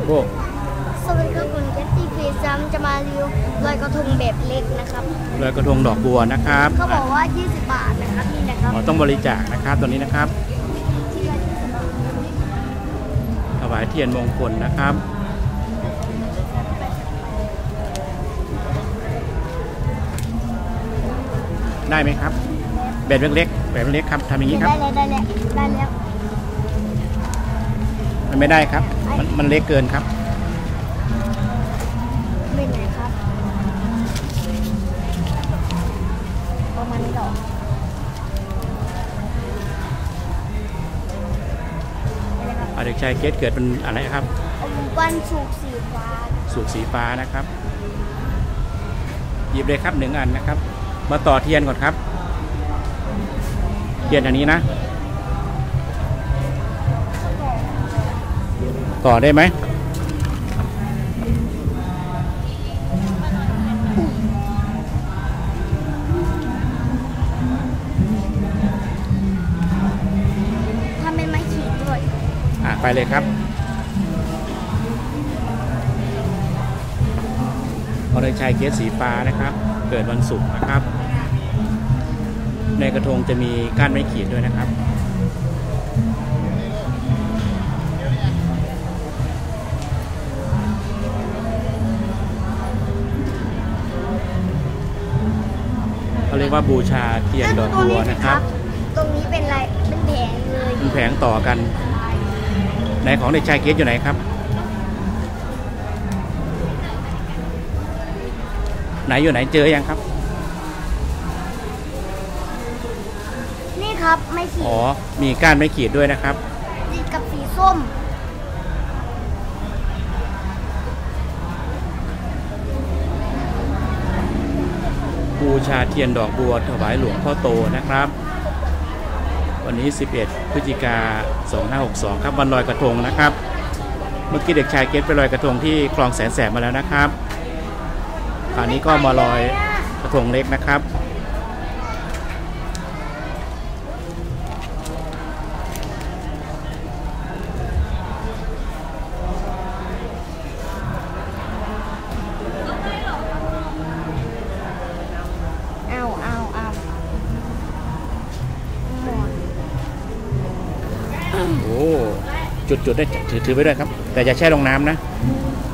โอ้สวัสดีครับคุณแคทตี้เพย์ซัมจะมารีวิวลอยกระทงแบบเล็กนะครับลอยกระทงดอกบัวนะครับเขาบอกว่า20 บาทนะครับนี่นะครับต้องบริจาคนะครับตัวนี้นะครับถวายเทียนมงคลนะครับได้ไหมครับแบบเล็กๆแบบเล็กครับทำอย่างนี้ครับได้แล้วมันไม่ได้ครับมันเล็กเกินครับเป็นไงครับประมาณนี้หรอเด็กชายเกตเกิดเป็นอะไรครับวันศุกร์สีฟ้าสุกสีฟ้านะครับหยิบเลยครับ1 อันนะครับมาต่อเทียนก่อนครับเทียนอันนี้นะต่อได้ไหมทำเป็นไม้ขีดด้วยไปเลยครับพอเด็กชายเกศสีฟ้านะครับเกิดวันศุกร์นะครับในกระทงจะมีก้านไม้ขีดด้วยนะครับเขาเรียกว่าบูชาเทียนดอกบัวนะครับตรงนี้เป็นอะไรเป็นแผงเลยเป็นแผงต่อกันไหนของเด็กชายเกศอยู่ไหนครับไหนอยู่ไหนเจอยังครับนี่ครับไม่ขีดมีก้านไม้ขีดด้วยนะครับสีกับสีส้มบูชาเทียนดอกบัวถวายหลวงพ่อโตนะครับวันนี้11 พฤศจิกายน 2562ครับวันลอยกระทงนะครับเมื่อกี้เด็กชายเกตไปลอยกระทงที่คลองแสนแสบมาแล้วนะครับคราวนี้ก็มาลอยกระทงเล็กนะครับโอ้จุดได้ถือไปด้วยครับแต่อย่าแช่ลงน้ำนะ